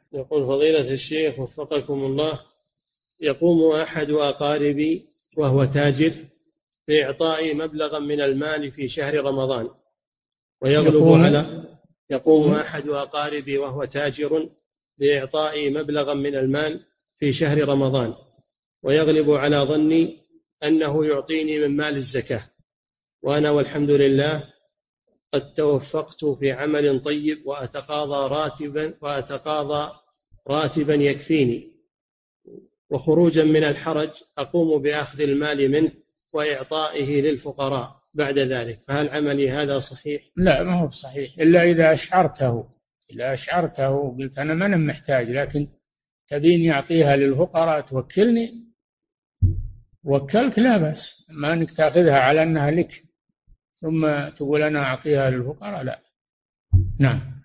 يقول فضيلة الشيخ وفقكم الله، يقوم أحد أقاربي وهو تاجر بإعطائي مبلغا من المال في شهر رمضان ويغلب على يقوم أحد أقاربي وهو تاجر بإعطائي مبلغا من المال في شهر رمضان ويغلب على ظني أنه يعطيني من مال الزكاة، وأنا والحمد لله قد توفقت في عمل طيب وأتقاضى راتبا يكفيني، وخروجا من الحرج أقوم بأخذ المال منه وإعطائه للفقراء بعد ذلك، فهل عملي هذا صحيح؟ لا، ما هو صحيح إلا إذا أشعرته وقلت أنا ما أنا محتاج، لكن تبيني أعطيها للفقراء توكلني، وكلك لا بأس، ما أنك تأخذها على أنها لك ثم تقول أنا أعطيها للفقراء، لا. نعم.